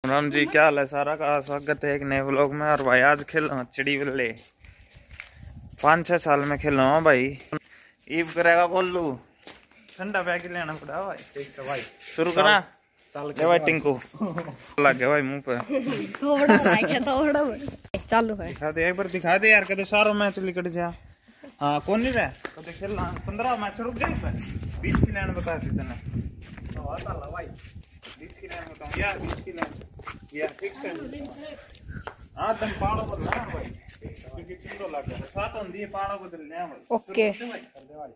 राम जी, क्या हाल है? सारा का स्वागत है एक नए व्लॉग में। और भाई आज खेल रहा हूँ चिड़ी बल्ले। 5-6 साल में खेल रहा हूँ भाई। ईब करेगा गोलू, ठंडा पैक लेना पड़ा भाई। ठीक से भाई, शुरू करा चल के भाई। टिंकू लग गया भाई मुंह पे। थोड़ा चालू है। दिखा दे एक बार, दिखा दे यार। कदे सारो मैच निकट जा। हाँ कौन नहीं रहा कदे खेलना 15 मैच रुक गए। 20 की लाइन बता दी तने भाई। 20 की लाइन बताऊं यार, 20 की लाइन या ठीक है। हां तुम पाड़ो को ना भाई, क्योंकि चिंतो लग गया साथ होंदी है पाड़ो को चल ले भाई। ओके कर दे भाई।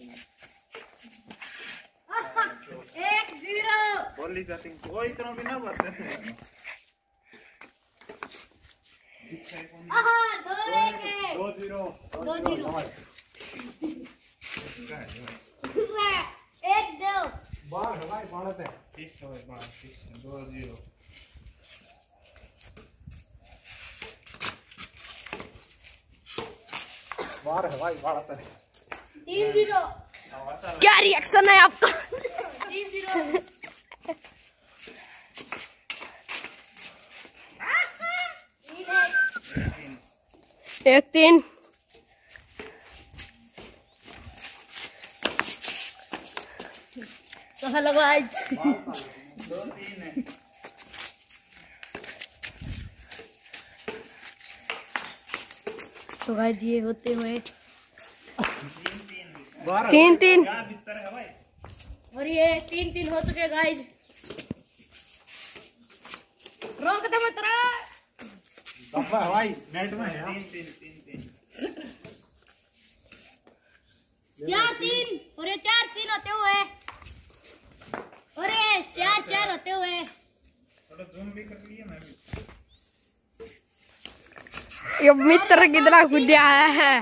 1-0 बोली जाती कोई इतना भी ना बात है। आहा 2-0 1-2 बाहर है भाई, बाहर है 30 है बाहर 30 2-0 बाहर है भाई, बाहर है 3-0। क्या रिएक्शन है आपका? 3-0 1-3 हेलो गाइस। 2-3 है। सो गाइस ये होते हुए 3-3 और ये 3-3 हो चुके गाइस। रोक दे मत रे भाई नेट में 3-3 4-3 और ये 4-3 होते हुए और ये 4-4 होते हुए थोड़ा जूम भी कर लिए मैं भी। ये मित्र कितना कूदा है।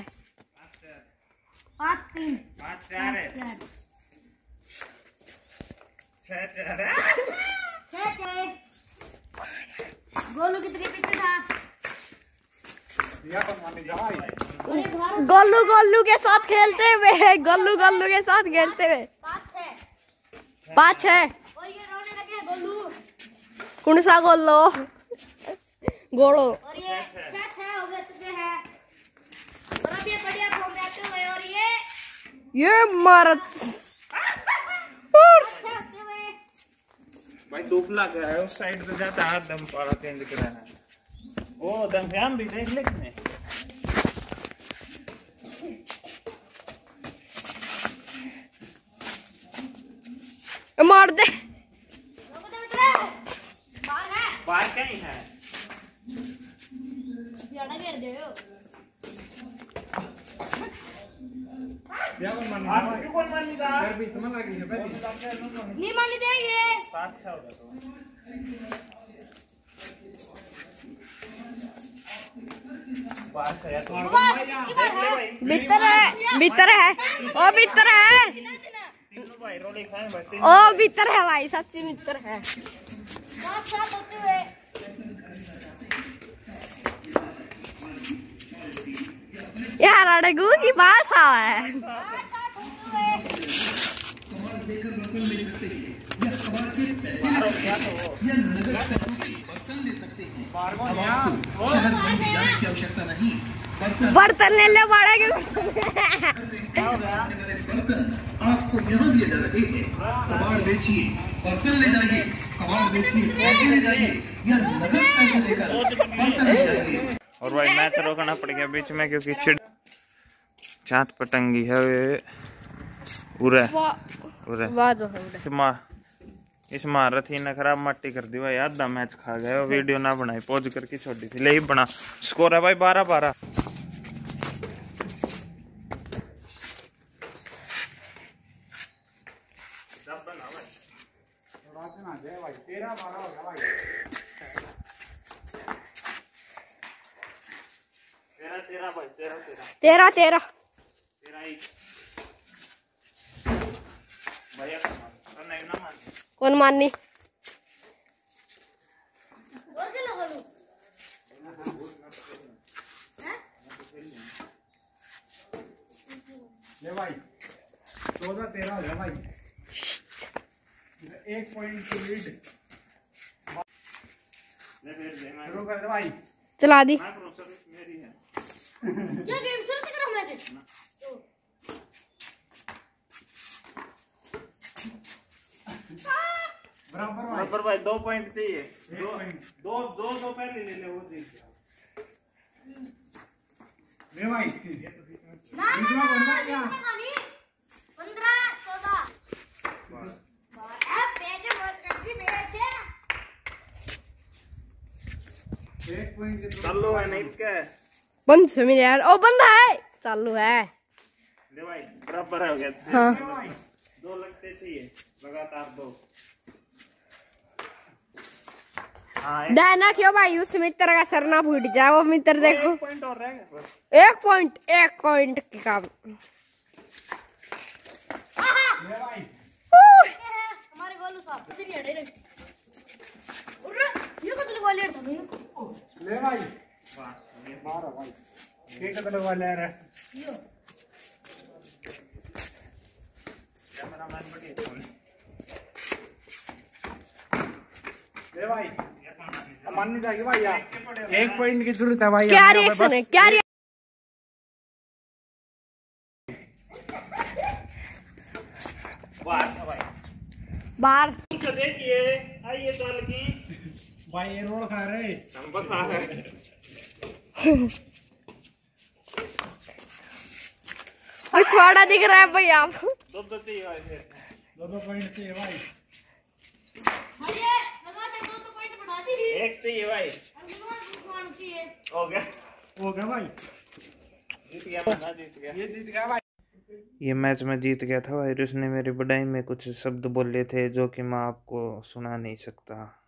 5-3 5-4 है 6-4 है 6-4। गोलू कितने पीछे था? दिया तो माने जा भाई। गोलू के साथ खेलते हुए, गोलू के साथ खेलते हुए 5-6 और ये रोने लगे गोलू। कौन सा गोलो? गोलो। और ये 6-6 हो गए चुके हैं और अब ये बढ़िया फॉर्म में आते हुए और ये मारत भाई धूप लग रहा है उस साइड पे जाता है दम पारा चेंज कर रहा है। ओ दम ध्यान भी देख ले कितने मार दे। बाहर कहीं है याना घेर दे क्या कौन मानी था यार भी तुम्हें लगी है भाई नहीं मानी देंगे 7-6 होगा तो बाहर से यार भीतर है ओ भीतर है तीनों भाई रोटी खाए भाई। ओ भीतर है भाई, सच्ची मित्र है। यार अड़गू की भाषा है। बर्तन ले ले बड़ा के आपको यहाँ दिए जा रहे हैं। कबाड़ बेचिए, बर्तन ले जाइए, कबाड़ बेचिए, पैसे ले जाइए या नगद पैसे लेकर बर्तन ले जाइए। और भाई मैच रोकना पड़ गया बीच में क्योंकि चिड़ चाट पटंगी है वे उरे इस महारथी ने खराब मट्टी कर दी भाई। आधा मैच खा गए, वीडियो ना बनाई, पॉज करके छोड़ दी थी। ले ही बना स्कोर है भाई 12-12। तेरह कौन माननी ले भाई 14-13 हो गया भाई। 1 पॉइंट की लीड। शुरू कर दे भाई। चला दी। मेरी है ये गेम शुरू तो करो मैं बराबर भाई 2 पॉइंट चाहिए। दो पहले ले ले वो जीत गया। ले भाई ना 15 14 पेज मत करती मैच है। 1 पॉइंट के चालू है नहीं क्या है? बंद से मेरे यार। ओ बंद है चालू है। ले भाई बराबर हो गया। हाँ 2 लगते चाहिए लगातार 2। हाँ देना क्यों भाई उस मित्र का सर ना फूट जाए। वो मित्र देखो 1 पॉइंट और रह गया। 1 पॉइंट की काम। ले भाई हमारे गोलू साहब कितनी है डायरेक्ट। ये कितने गोल था भाई। ले भाई मारो भाई। एक तो लगा ले रहा है। यो कैमरामैन बढ़िया। ले भाई मान नहीं जाएगी भाई यार। 1 पॉइंट की जरूरत है भाई। क्या रिएक्शन है क्या बाहर तो देखिए आइए चल की भाई ये रोल खा रहे। चंपा खा है। पिछवाड़ा दिख रहा है भाई आप। 2 चाहिए भाई फिर। 2 पॉइंट चाहिए भाई। ये लगा दे 2 पॉइंट बढ़ा दी। 1 चाहिए भाई। हो गया भाई जीत गया। मैं जीत गया। ये जीत गया भाई। ये मैच में जीत गया था भाई। उसने मेरी बधाई में कुछ शब्द बोले थे जो कि मैं आपको सुना नहीं सकता।